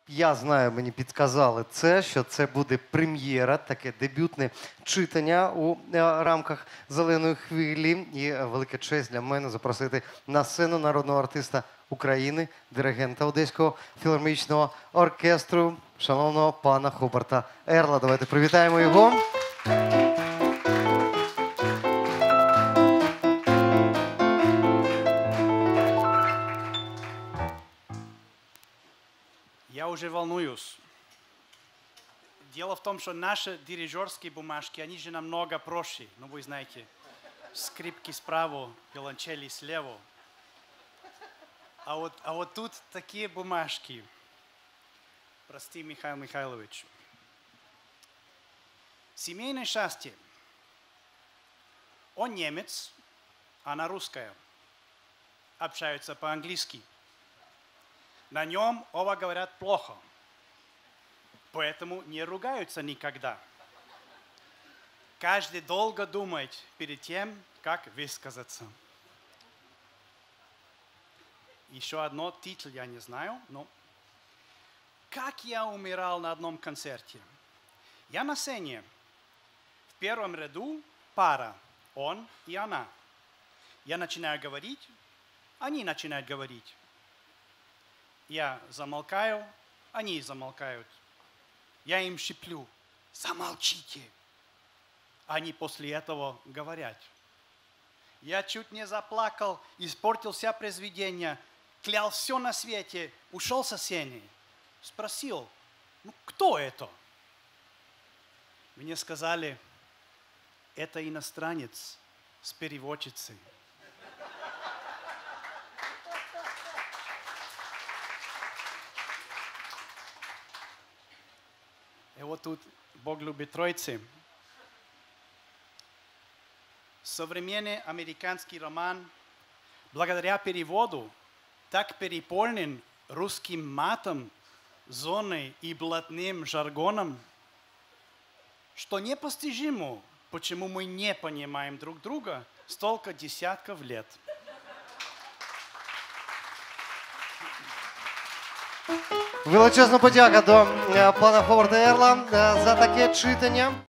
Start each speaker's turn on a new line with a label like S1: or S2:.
S1: я знаю, мені підказали це, що це буде прем'єра, таке дебютне читання у рамках «Зеленої хвилі». І велика честь для мене запросити на сцену народного артиста України, диригента Одеського філармонічного оркестру, шановного пана Хобарта Ерла. Давайте привітаємо його.
S2: Я уже волнуюсь. Дело в том, что наши дирижерские бумажки, они же намного проще. Ну, вы знаете, скрипки справа, виолончели слева. А вот тут такие бумажки. Прости, Михаил Михайлович. Семейное счастье. Он немец, она русская. Общаются по-английски. На нем оба говорят плохо, поэтому не ругаются никогда. Каждый долго думает перед тем, как высказаться. Еще одно, титул я не знаю, но как я умирал на одном концерте. Я на сцене. В первом ряду пара, он и она. Я начинаю говорить, они начинают говорить. Я замолкаю, они замолкают. Я им шиплю: замолчите. Они после этого говорят. Я чуть не заплакал, испортил все произведения, клял все на свете, ушел со сцены. Спросил: ну кто это? Мне сказали: это иностранец с переводчицей. И вот тут Бог любит Троицы. Современный американский роман, благодаря переводу, так переполнен русским матом, зоной и блатным жаргоном, что непостижимо, почему мы не понимаем друг друга столько десятков лет.
S1: Величезна подяка до пана Хобарта Ерла за таке читання.